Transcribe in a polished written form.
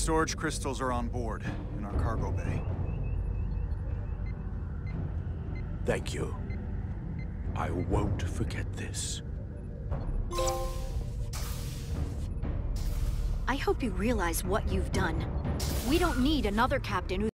storage crystals are on board, in our cargo bay. Thank you. I won't forget this. I hope you realize what you've done. We don't need another captain who